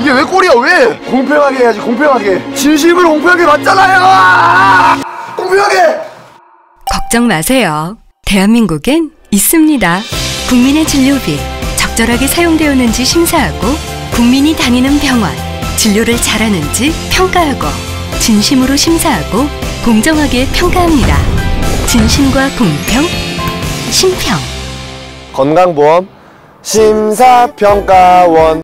이게 왜 꼴이야 왜? 공평하게 해야지 공평하게. 진심으로 공평하게 맞잖아요. 공평하게. 걱정 마세요. 대한민국엔 있습니다. 국민의 진료비 적절하게 사용되었는지 심사하고 국민이 다니는 병원 진료를 잘하는지 평가하고 진심으로 심사하고 공정하게 평가합니다. 진심과 공평, 심평. 건강보험 심사평가원.